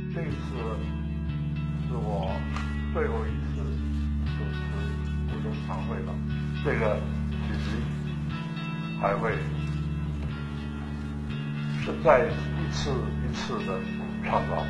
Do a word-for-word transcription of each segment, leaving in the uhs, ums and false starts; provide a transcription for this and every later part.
这次是我最后一次主持股东常会了，这个喜剧还会是在一次一次的创造。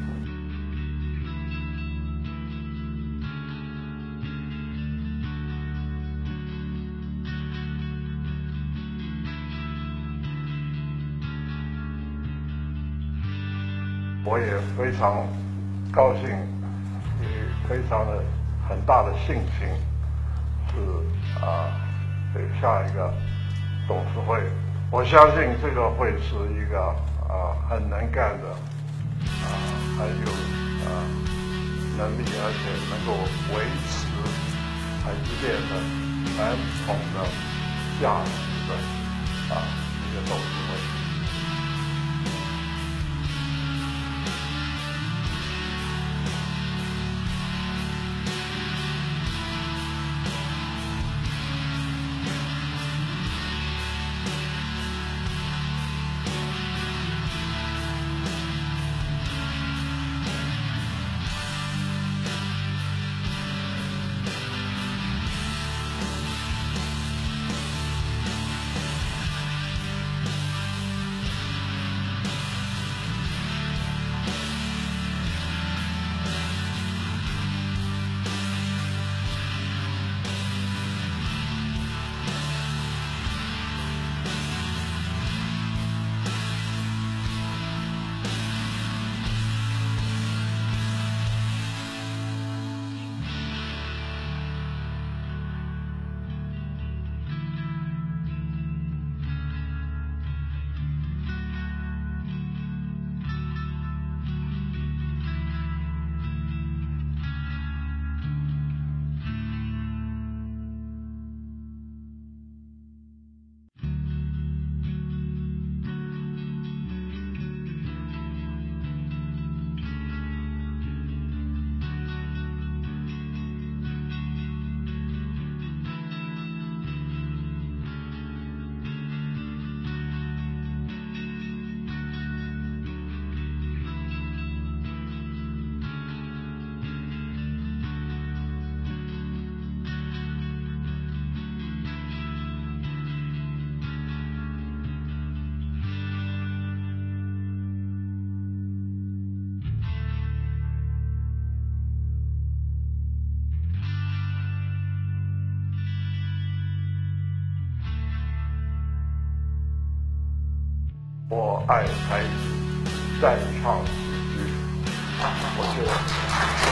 我也非常高兴，也非常的很大的信心，是啊，这个下一个董事会，我相信这个会是一个啊很能干的啊很有啊能力，而且能够维持台积电的传统的价值的啊一个董事会。我爱台语，再唱几句，我就。